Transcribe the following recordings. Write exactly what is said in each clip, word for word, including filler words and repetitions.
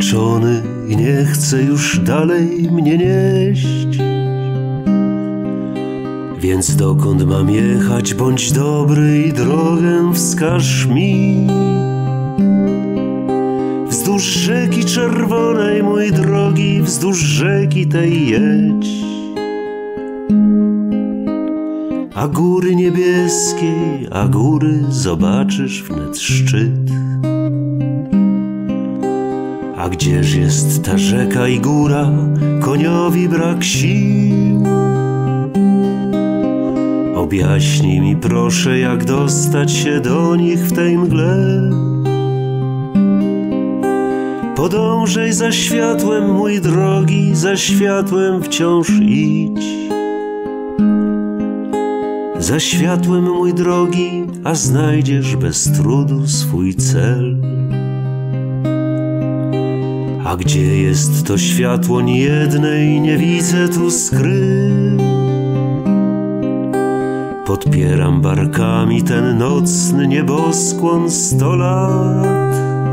zmęczony i nie chce już dalej mnie nieść. Więc dokąd mam jechać, bądź dobry i drogę wskaż mi. Wzdłuż rzeki czerwonej, mój drogi, wzdłuż rzeki tej jedź. A góry niebieskiej, a góry zobaczysz wnet szczyt. A gdzież jest ta rzeka i góra, koniowi brak sił? Objaśnij mi proszę, jak dostać się do nich w tej mgle. Podążaj za światłem, mój drogi, za światłem wciąż idź. Za światłem, mój drogi, a znajdziesz bez trudu swój cel. A gdzie jest to światło, ni jednej nie widzę tu skry. Podpieram barkami ten nocny nieboskłon sto lat.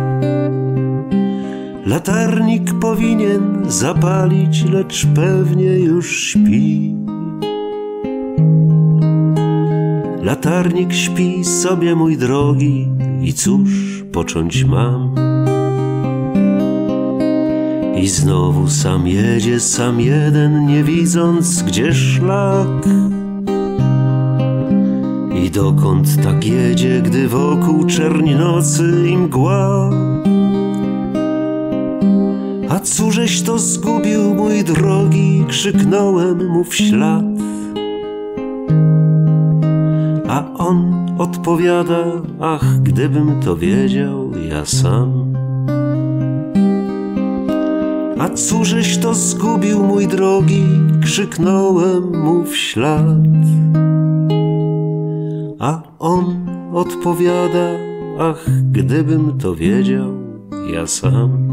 Latarnik powinien zapalić, lecz pewnie już śpi. Latarnik śpi sobie, mój drogi, i cóż począć mam? I znowu sam jedzie, sam jeden, nie widząc gdzie szlak. I dokąd tak jedzie, gdy wokół czerni nocy i mgła? A cóżeś to zgubił, mój drogi, krzyknąłem mu w ślad. A on odpowiada, ach, gdybym to wiedział ja sam. A cóżeś to zgubił, mój drogi, krzyknąłem mu w ślad. A on odpowiada, ach, gdybym to wiedział ja sam.